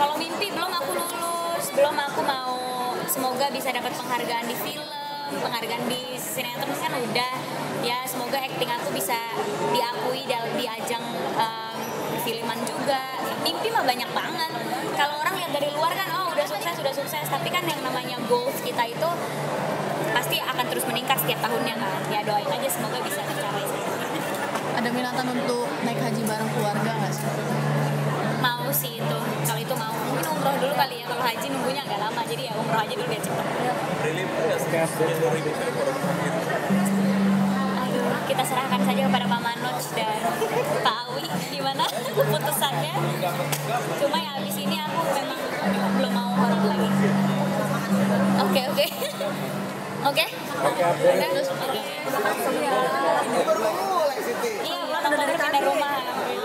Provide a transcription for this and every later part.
Kalau mimpi belum aku lulus, belum aku mau semoga bisa dapat penghargaan di film, penghargaan di sinetron kan udah. Ya semoga acting aku bisa diakui di ajang filman juga. Mimpi mah banyak banget. Kalau orang lihat dari luar kan oh udah sukses, tapi kan yang namanya goals kita itu pasti akan terus meningkat setiap tahunnya kan. Ya doain aja semoga bisa tercapai. Ada minatan untuk naik haji bareng keluarga nggak sih? Mau sih itu, kalau itu mau mungkin umroh dulu kali ya, kalau haji nunggunya agak lama jadi ya umroh aja dulu biar cepet. Aduh, kita serahkan saja kepada Pak Manoj dan Pak Awi gimana keputusannya. Cuma ya abis ini aku memang belum mau horor lagi. Oke. Oke. Iya, udah dari rumah.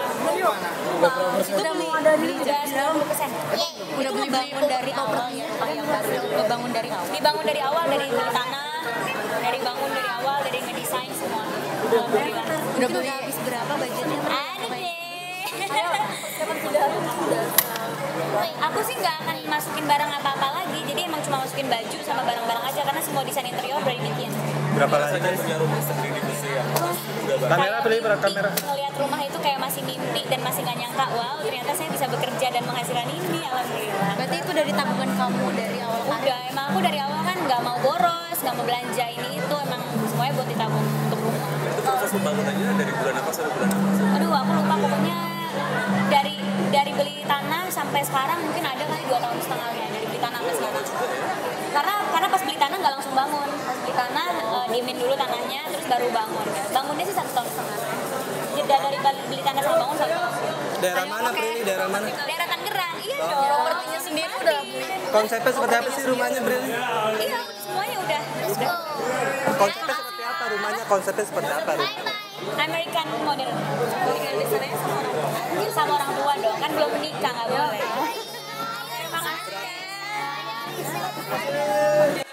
Itu mau ada di 90%. Udah bangun dari awal ya, bangun dari awal. Dibangun dari awal, dari beli tanah, dari bangun dari awal, dari ngedesain semua. Alhamdulillah. Udah beli habis berapa budgetnya? Ada deh. Aku sih nggak akan masukin barang apa-apa lagi, jadi emang cuma masukin baju sama barang-barang aja karena semua desain interior udah dibikin. Berapa lagi punya rumah sendiri di sini ya? Kamera beli berapa kamera? Ngeliat rumah itu kayak masih mimpi dan masih nggak nyangka, wow ternyata saya bisa bekerja dan menghasilkan ini, alhamdulillah. Berarti itu dari tabungan kamu dari awal karir? Udah, emang aku dari awal kan nggak mau boros, nggak mau belanja ini itu, emang semuanya buat ditabung untuk rumah. Itu proses pembangunannya dari bulan apa sampai bulan apa? Aduh, aku lupa pokoknya dari beli tanah sampai sekarang mungkin ada kali 2,5 tahun ya dari beli tanah sampai sekarang. Karena pas beli tanah nggak langsung bangun, pas beli tanah diemin dulu tanahnya terus baru bangun. Bangunnya sih 1,5 tahun. Jeda dari beli tanah sampai bangun 1 tahun. Daerah mana Prilly? Daerah mana? Daerah Tangerang, iya dong. Propertinya sendiri udah Konsepnya seperti apa sih rumahnya Prilly? Iya, semuanya udah. Konsepnya seperti apa rumahnya? Konsepnya seperti apa rumahnya? American model. Tinggal di sana sama orang tua dong, kan belum menikah nggak boleh. Terima kasih.